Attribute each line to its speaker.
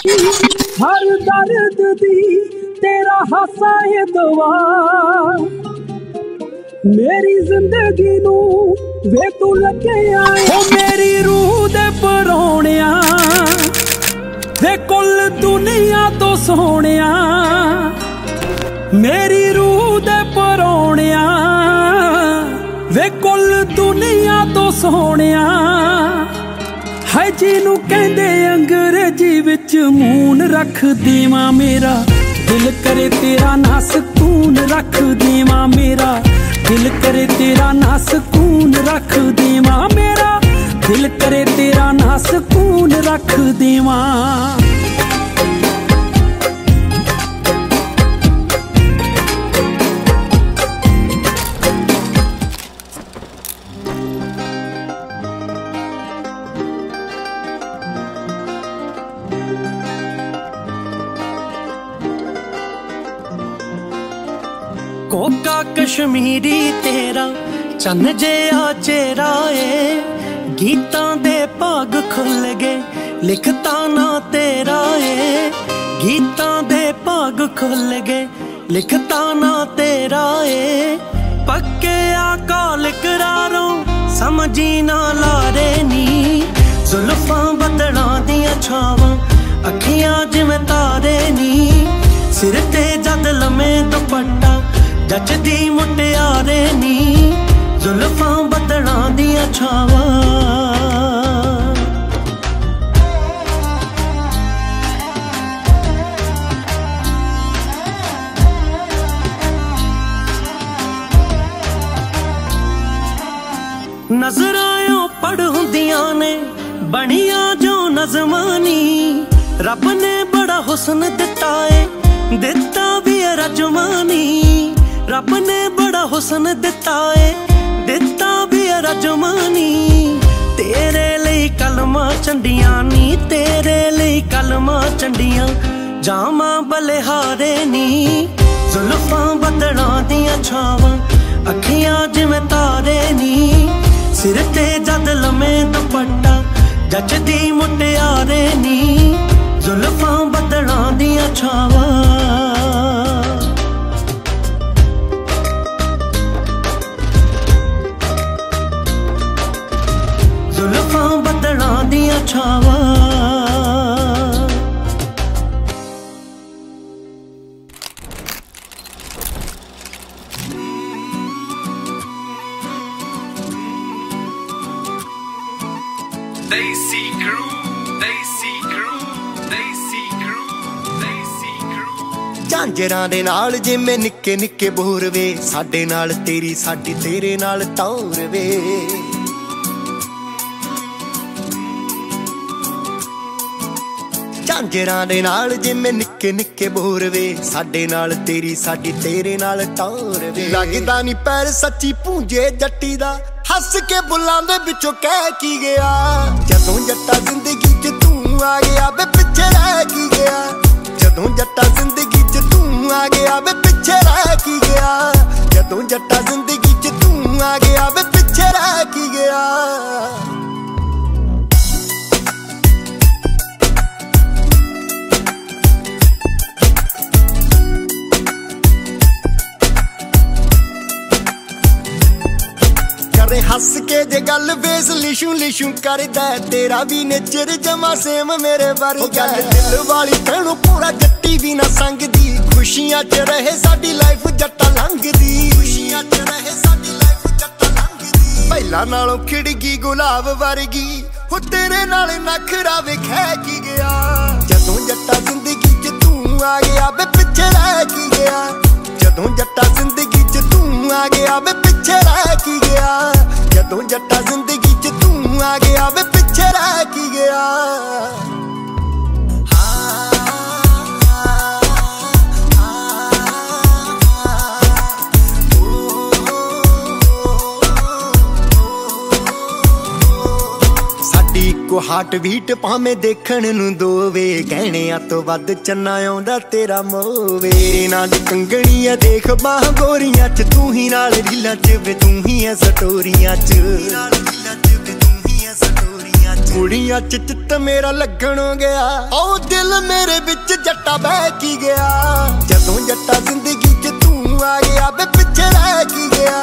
Speaker 1: हर दर्द दी तेरा हासा है दुआ, मेरी जिंदगी नू वे तू लगे आए हो मेरी रूह दे परौणिया, वे कुल दुनिया तो सोहणिया, मेरी रूह दे परौणिया, वे कुल दुनिया तो सोहणिया। है जिनू कहंदे अंग्रेजी विच मून रख देवा मेरा दिल करे तेरा ना सुकून रख देवा मेरा दिल करे तेरा ना सुकून रख देवा मेरा दिल करे तेरा ना सुकून रख देवा।
Speaker 2: कोका कश्मीरी तेरा चन्न जिहा चेहरा ए, गीतां दे भाग खुल गए लिखता ना तेरा ए, गीतां दे भाग खुल गए लिखता ना तेरा ए। पक्के आकाल करारों समझी ना लारे नी, जुल्फां बदलां दियां छावां अखियां जिवें तारे नी, सिर ते जद लम्मे दुपट्टा जचदी मुटियारे नी, जुल्फां बदलां दियां छावां। नजरां पढ़ हुंदियां ने बनिया जो नज़मानी, रब ने बड़ा हुस्न दिता है दिता भी रजमानी, रब ने बड़ा हुस्न दिता है दिता भी रजमानी। तेरे लिए कलमा चंडियां नी, तेरे लिए कलमा चंडियां जामा बलिहारे नी, जुल्फां बदलां दियां छावां अखियां जिवें तारे नी, सिर ते जद लम्मे दुपट्टा जचदी मुटियारे नी, जुल्फां बदलां दियां छावां। जुल्फां बदलां दियां छावां।
Speaker 3: Desi Crew, Desi Crew, Desi Crew, Desi Crew।
Speaker 4: झांजरां दे नाल जिवें निक्के निक्के बोर वे, साडे नाल तेरी साडी तेरे नाल तौर वे। झांजरां दे नाल जिवें निक्के निक्के बोर वे, साडे नाल तेरी साडी तेरे नाल तौर वे। लगदा नी पैर सच्ची पूंजे जट्टी दा, हस के बुल्लां दे विचों कह की गया, जदों जट्टा जिंदगी च तू आ गया वे पिछे रह की गया, जदों जट्टा जिंदगी च तू आ गया वे पिछे रह की गया, जदों जट्टा जिंदगी च तू आ गया वे पिछे रह की गया। हस के जे गल बेस लिशू लिशू करदा, तेरा भी नेचर जमा सेम मेरे वर्गा। दिल वाली भैनों पूरा जट्टी भी ना संगदी, खुशियां च रहे साडी लाइफ जट्टा लंघदी, खुशियां च रहे साडी लाइफ जट्टा लंघदी। पहला नालों खिड़गी गुलाब वर्गी, हो तेरे नाल नखरा विखै की गया, जदों जट्टा जिंदगी च तू आ गया वे पिछे रह की गया, जदों जट्टा जिंदगी च तू आ गया वे पिछे रह की गया, जदों जट्टा जिंदगी च तू आ गया वे पिछे रह की गया। को हार्ट बीट भावें देखण नूं दोवे, गहणियां तो वध चन्ना आउंदा तेरा मोवे। नाल कंगणियां देख बाह गोरियां च, तू ही नाल रीलां च वे तू ही है स्टोरियां च, ਕੁੜੀਆਂ ਚ ਚਿੱਤ ਮੇਰਾ ਲੱਗਣ ਗਿਆ ਉਹ ਦਿਲ ਮੇਰੇ ਵਿੱਚ ਜੱਟਾ ਬਹਿ ਕੀ ਗਿਆ ਜਦੋਂ ਜੱਟਾ ਜ਼ਿੰਦਗੀ ਚ ਤੂੰ ਆ ਗਿਆ ਬੇ ਪਿੱਛੇ ਰਹਿ ਕੀ ਗਿਆ